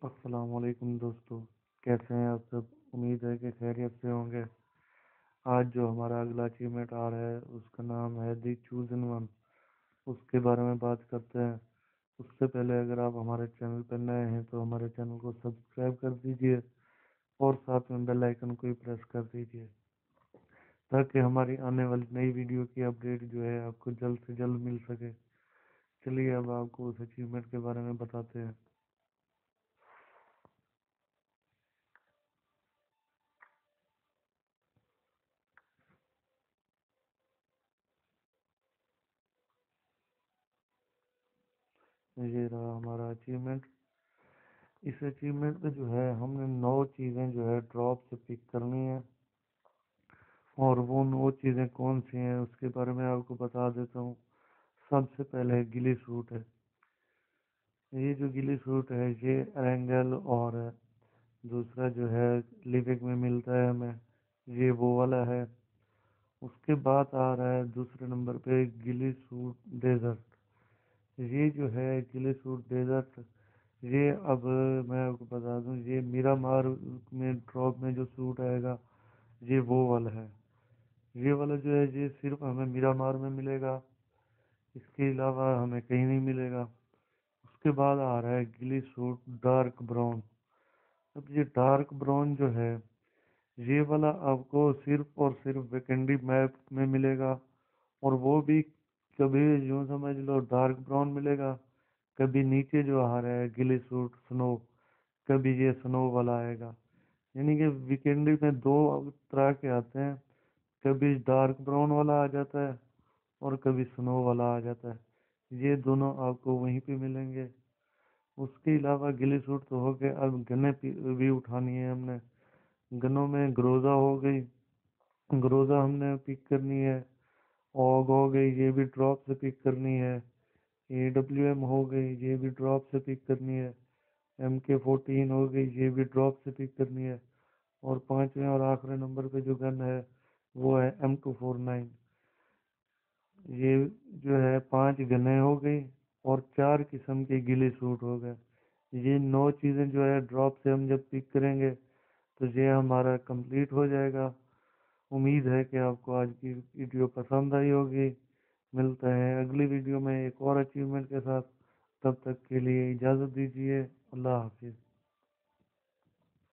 السلام علیکم دوستو، کیسے ہیں آپ سب؟ امید ہے کہ خیریت سے ہوں گے۔ آج جو ہمارا اگلا اچیومنٹ آ رہا ہے اس کا نام ہے دی چوزن ون۔ اس کے بارے میں بات کرتے ہیں۔ اس سے پہلے اگر آپ ہمارے چینل پر نئے ہیں تو ہمارے چینل کو سبسکرائب کر دیجئے اور ساتھ میں بیل آئیکن کو بھی پریس کر دیجئے تاکہ ہماری آنے والی نئی ویڈیو کی اپڈیٹ جو ہے آپ کو جلد سے جلد مل سکے۔ چلیے اب آپ کو اس اچیومنٹ کے بارے میں بتاتے ہیں۔ یہ رہا ہمارا اچیومنٹ۔ اس اچیومنٹ میں جو ہے ہم نے 9 چیزیں جو ہے ڈراپ سے پک کرنی ہے، اور وہ 9 چیزیں کون سی ہیں اس کے بارے میں آپ کو بتا دیتا ہوں۔ سب سے پہلے گلی سوٹ ہے۔ یہ جو گلی سوٹ ہے یہ ارینگل اور دوسرا جو ہے لیوک میں ملتا ہے ہمیں، یہ وہ والا ہے۔ اس کے بعد آ رہا ہے دوسرے نمبر پہ گلی سوٹ ڈیزرٹ۔ یہ جو ہے گلی سوٹ ڈیزرٹ، یہ اب میں آپ کو بتا دوں، یہ میرا مار میں ڈراپ میں جو سوٹ آئے گا یہ وہ والا ہے۔ یہ والا جو ہے یہ صرف ہمیں میرا مار میں ملے گا، اس کے علاوہ ہمیں کہیں نہیں ملے گا۔ اس کے بعد آ رہا ہے گلی سوٹ ڈارک براؤن۔ اب یہ ڈارک براؤن جو ہے یہ والا آپ کو صرف اور صرف ویکنڈی میپ میں ملے گا، اور وہ بھی کبھی یوں سمجھ لو ڈارک براؤن ملے گا، کبھی نیچے جو آ رہا ہے گلی سوٹ سنو، کبھی یہ سنو والا آئے گا۔ یعنی کہ ویکنڈی میں 2 طرح کے آتے ہیں، کبھی ڈارک براؤن والا آ جاتا ہے اور کبھی سنو والا آ جاتا ہے۔ یہ دونوں آپ کو وہیں پہ ملیں گے۔ اس کے علاوہ گلی سوٹ تو ہو گئے، اب گنے بھی اٹھانی ہے ہم نے۔ گنوں میں گروزہ ہو گئی، گروزہ ہم نے پک کرنی ہے۔ اوگ ہو گئی، یہ بھی ڈراپ سے پک کرنی ہے۔ AWM ہو گئی، یہ بھی ڈراپ سے پک کرنی ہے۔ MK14 ہو گئی، یہ بھی ڈراپ سے پک کرنی ہے۔ اور 5ویں اور آخری نمبر پہ جو گن ہے وہ ہے M249۔ یہ جو ہے 5 گنیں ہو گئی اور 4 قسم کے گلی سوٹ ہو گئے۔ یہ 9 چیزیں جو ہے ڈراپ سے ہم جب پک کریں گے تو یہ ہمارا کمپلیٹ ہو جائے گا۔ امید ہے کہ آپ کو آج کی ویڈیو پسند آئی ہوگی۔ ملتے ہیں اگلی ویڈیو میں ایک اور اچیومنٹ کے ساتھ، تب تک کے لیے اجازت دیجیے۔ اللہ حافظ۔